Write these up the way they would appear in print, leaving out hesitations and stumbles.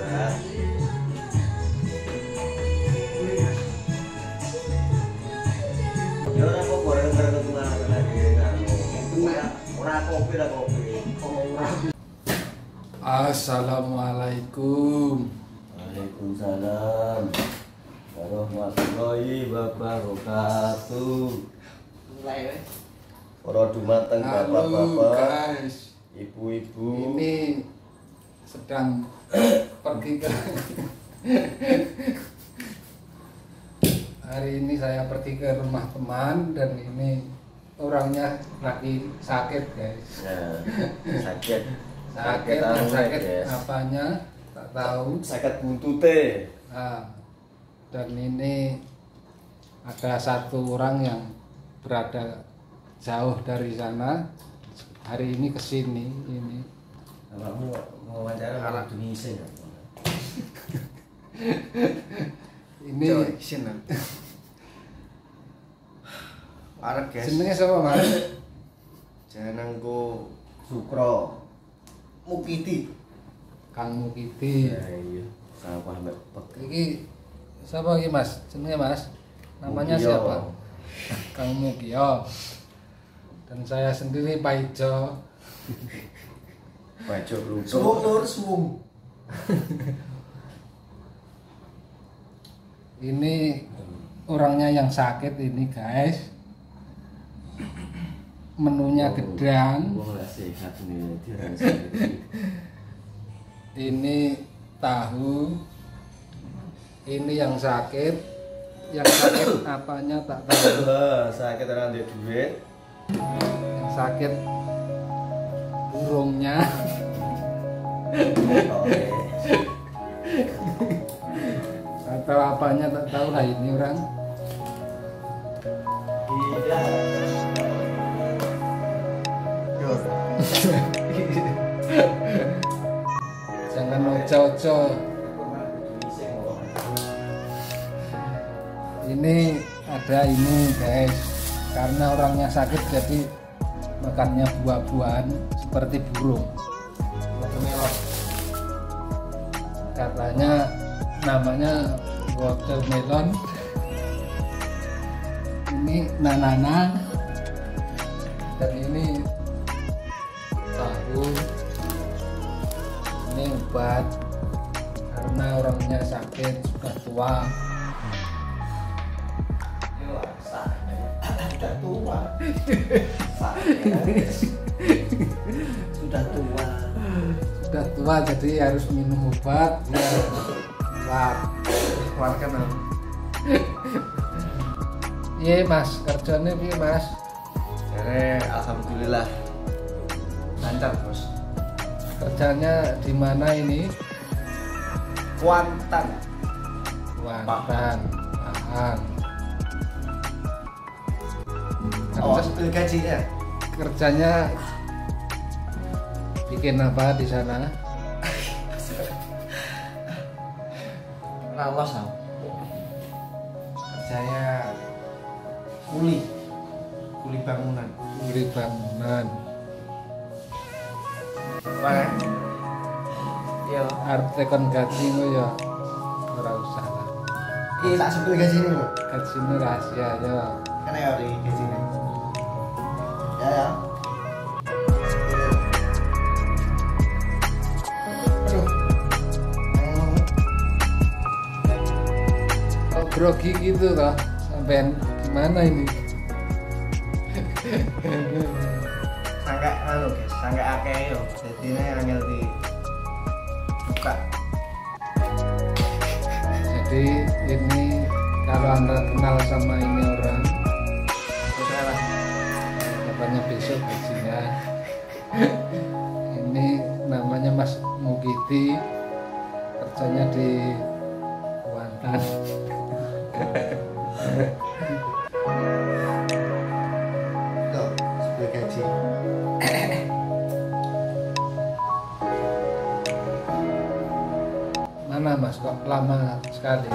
Ya ora kok bareng-bareng ketungan lagi ora kopi lah kopi. Assalamualaikum. Waalaikumsalam warahmatullahi wabarakatuh. Para dumateng bapak-bapak, ibu-ibu. Ini sedang pergi ke hari ini saya pergi ke rumah teman dan ini orangnya lagi sakit guys. Nah, sakit sakit apanya tak tahu. Sakit buntute. Nah, dan ini ada satu orang yang berada jauh dari sana hari ini kesini ini. Kamu mau wawancara anak Indonesia ya? Ini arek guys. jenenge sapa Mas? Jenengku Sukro Mukiti. Kang Mukiti. Ya iya, sawah mbek pek. Iki siapa iki Mas? Jenenge Mas? Namanya Mukio. siapa? Kang Mukio. Dan saya sendiri Pak Ijo. Baju lucu. Suwung lur, suwung. Ini orangnya yang sakit ini guys. Menunya gedang. Wong lek sehat nih dirasa. Ini tahu. Ini yang sakit. Yang sakit apanya tak tahu. Sakit ora ndek duit. Yang sakit burungnya. Atau apanya tak tahu lah ini orang. Jangan ojo-ojo. Ini ada ini guys, karena orangnya sakit jadi makannya buah-buahan seperti burung. Katanya namanya watermelon. Ini nanana. Dan ini tahu. Ini obat karena orangnya sakit sudah tua. Sudah tua. Sudah tua. Sudah tua jadi harus minum obat biar kuat. Keluarkan aku. Iya Mas, kerjanya piye Mas? Alhamdulillah lancar bos. Kerjanya di mana ini? Kuantan. Kuantan, Pahang. Oh, ambil gajinya. Kerjanya bikin apa di sana? Rawas aku. Kerjanya kuli bangunan. Kuli bangunan. Mana? Iya. Arte kon gaji ya ora usah lah. Iki tak sebut gajinya lho. Gajine rahasia ya. Kan ya di gajinya. Ya. Aduh. Kok grogi gitu toh? Sampean gimana ini? Sangka anu guys, sangka akeh yo. Dadine angel di buka. Jadi ini kalau Anda kenal sama ini orang, Salah. katanya besok gajinya. Ini namanya Mas Mukiti, kerjanya di Kuantan. Tuh, sebut gaji. Mana Mas kok lama sekali?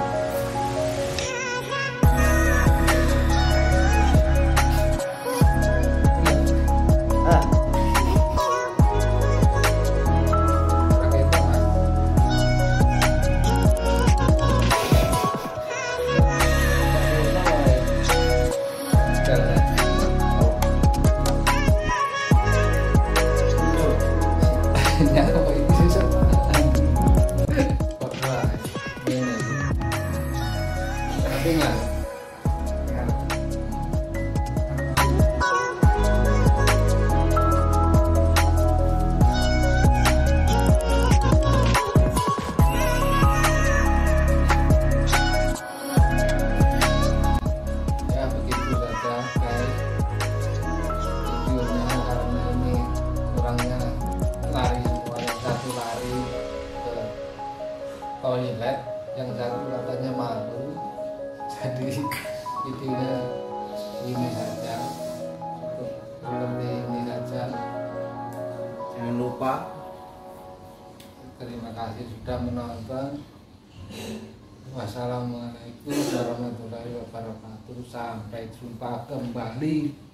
pergi ke toilet, yang satu katanya malu. Jadi videonya ini saja, cukup seperti ini saja. Jangan lupa Terima kasih sudah menonton. Wassalamualaikum warahmatullahi wabarakatuh. Sampai jumpa kembali.